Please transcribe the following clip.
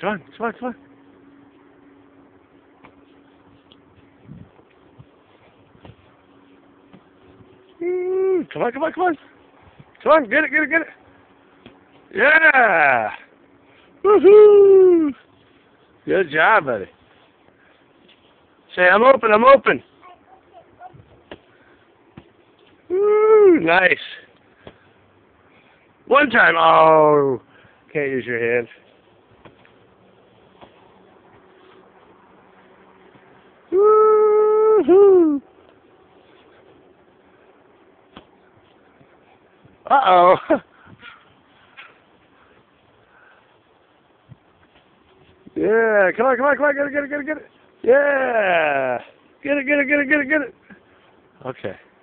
Come on, come on, come on. Come on, come on, come on. Come on, get it, get it, get it. Yeah! Woohoo! Good job, buddy. Say, I'm open, I'm open. Woo, nice. One time. Oh, can't use your hand. Woo-hoo. Uh-oh. Yeah, come on, come on, come on, get it, get it, get it, get it. Yeah. Get it, get it, get it, get it, get it. Okay.